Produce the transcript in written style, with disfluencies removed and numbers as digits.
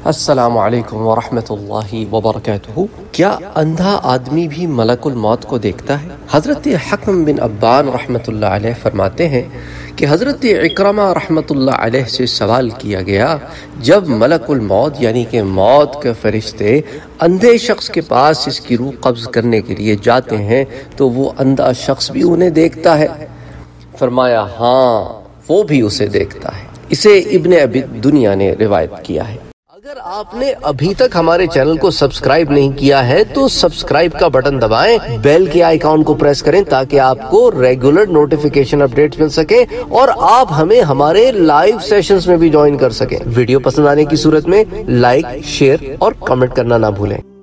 السلام علیکم ورحمۃ اللہ وبرکاتہ۔ کیا اندھا آدمی بھی ملک الموت کو دیکھتا ہے؟ حضرت حکم بن ابان رحمۃ اللہ علیہ فرماتے ہیں کہ حضرت اکرمہ رحمۃ اللہ علیہ سے سوال کیا گیا، جب ملک الموت یعنی کہ موت کے فرشتے اندھے شخص کے پاس اس کی روح قبض کرنے کے لیے جاتے ہیں تو وہ اندھا شخص بھی انہیں دیکھتا ہے؟ فرمایا ہاں، وہ بھی اسے دیکھتا ہے۔ اسے ابن ابی دنیا نے روایت کیا ہے۔ اگر آپ نے ابھی تک ہمارے چینل کو سبسکرائب نہیں کیا ہے تو سبسکرائب کا بٹن دبائیں، بیل کے آئیکن کو پریس کریں تاکہ آپ کو ریگولر نوٹیفیکیشن اپڈیٹس مل سکیں اور آپ ہمیں ہمارے لائیو سیشنز میں بھی جوائن کر سکیں۔ ویڈیو پسند آنے کی صورت میں لائک، شیئر اور کمنٹ کرنا نہ بھولیں۔